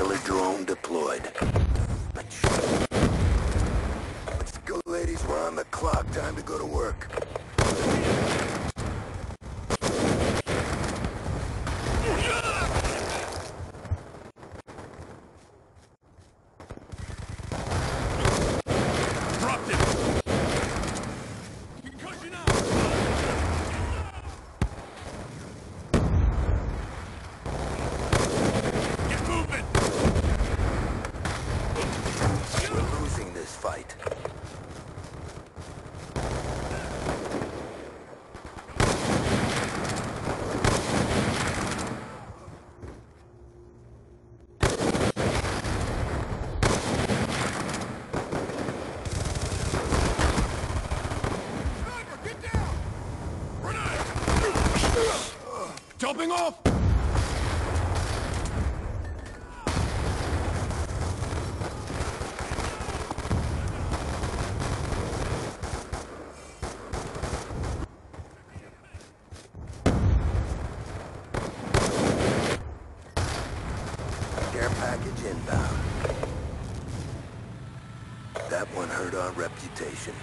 Killer drone deployed. Let's go, ladies. We're on the clock. Time to go to work. Fight. Sniper, get down! Grenade! Jumping off! Care package inbound. That one hurt our reputation.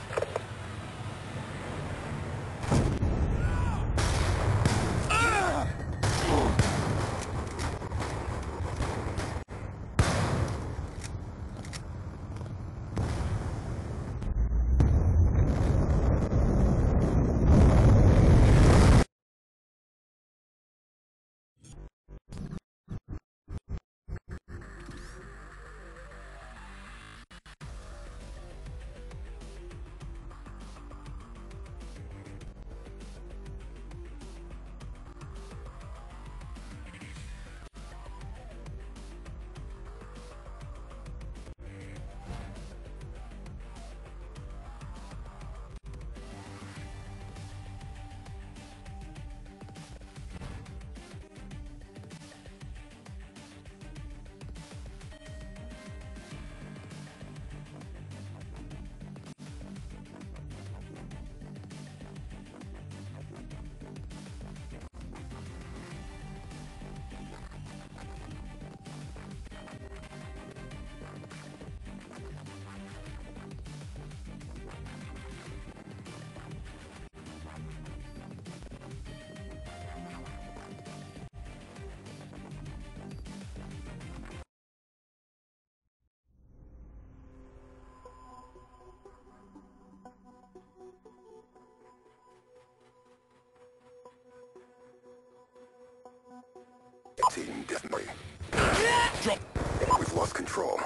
Team deathmatch. Drop. We've lost control.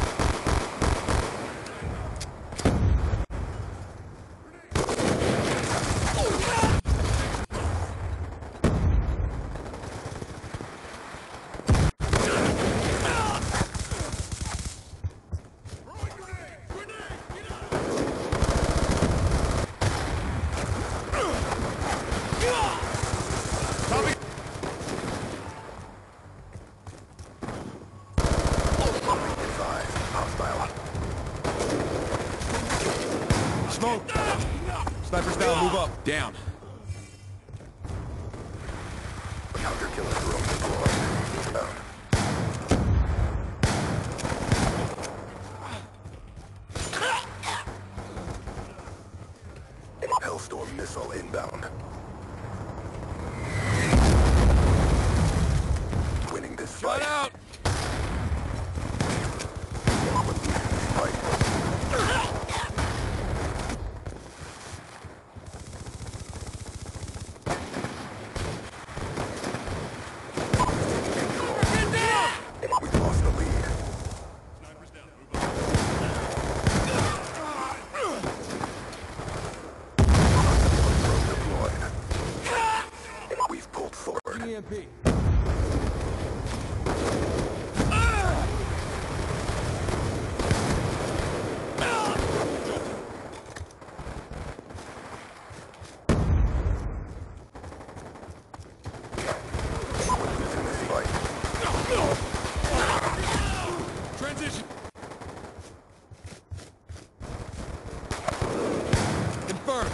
Smoke! Sniper's down, move up. Down. Counter killer drone deployed. Inbound. Hellstorm missile inbound. Winning this fight. Shut out! We're losing this fight. We've lost the lead. Sniper's down. Drone deployed. We've pulled forward. EMP. Transition. Confirm.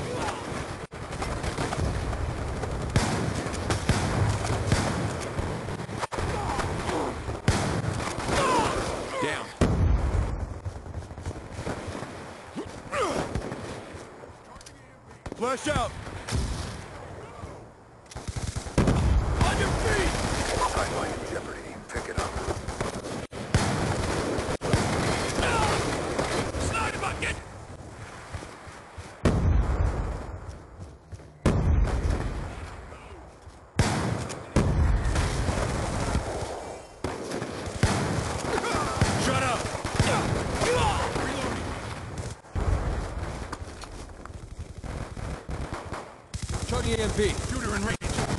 Flash out! On your feet! Timeline in jeopardy. Pick it up. Sniper bucket! Shut up! Reloading! Charging EMP. Shooter in range.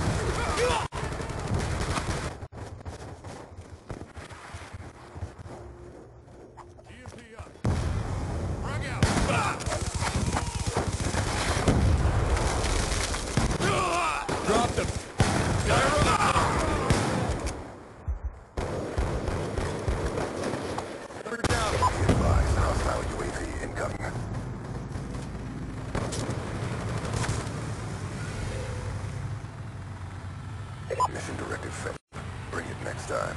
EMP up. Frag out. Dropped him. Fire up! They're down. Be advised, hostile UAV incoming. Mission directive failed. Bring it next time.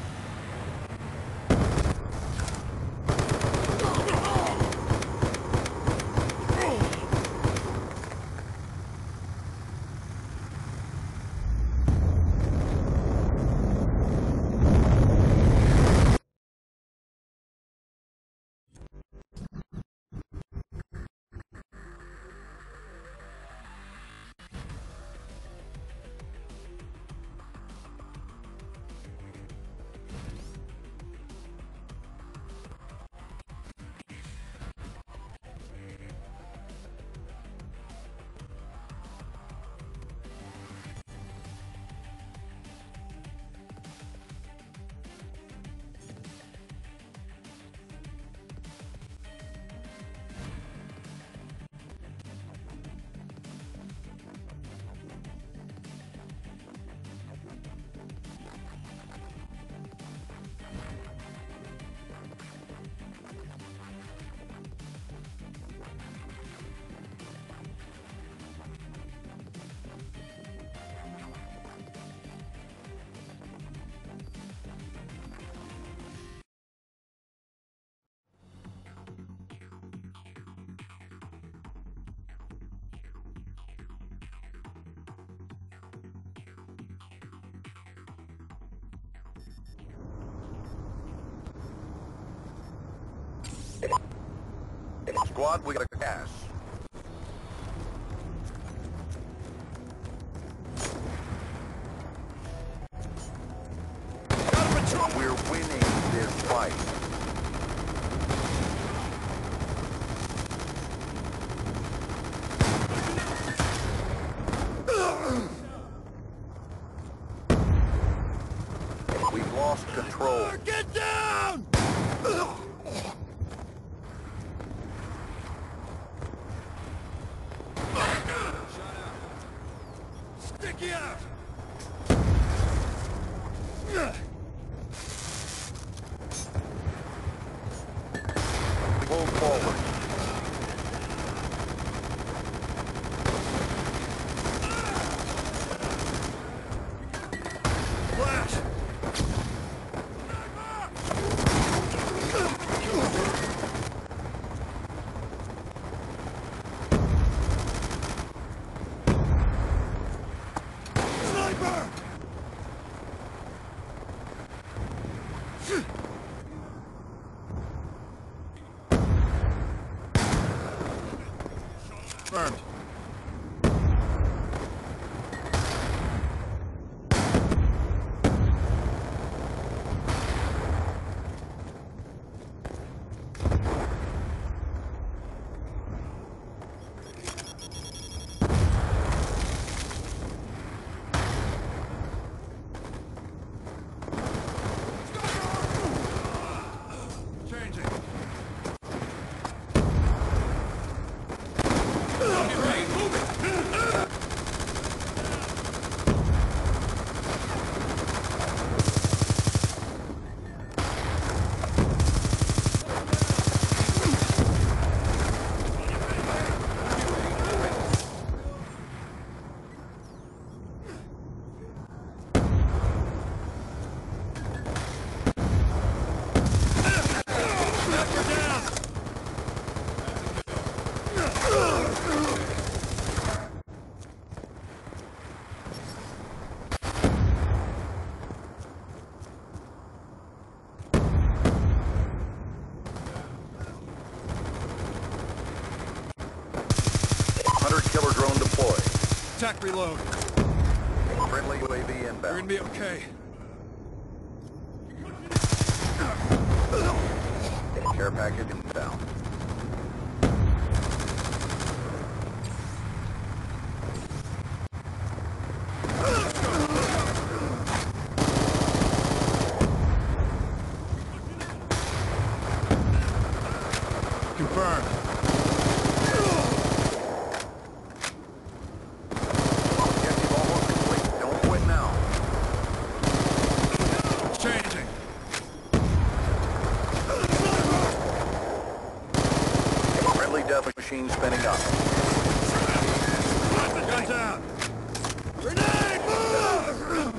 Squad, we got a gas. We're winning this fight. We've lost control. Get down! Sticky out! Move forward. Flash! Sniper! Attack reload. Friendly UAV You're inbound. gonna be okay. Care package inbound. Confirmed. Objective almost complete. Don't quit now. Changing. Friendly death machine spinning up. Guns out. Grenade! Move!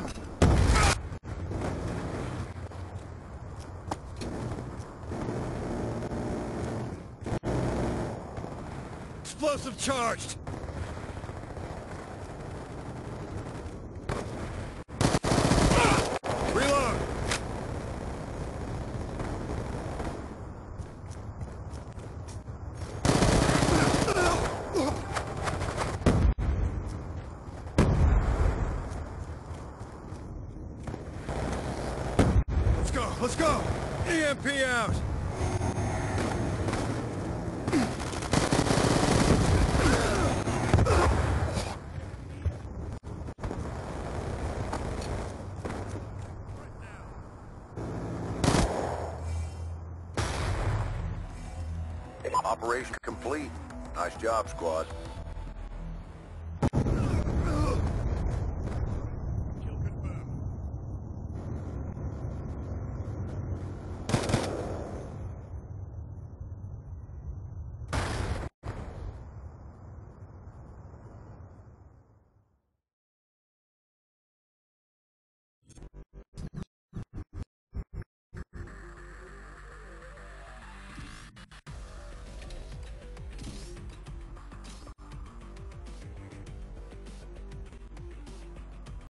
Explosive charged. Reload. Let's go. Let's go. EMP out. Operation complete. Nice job, squad.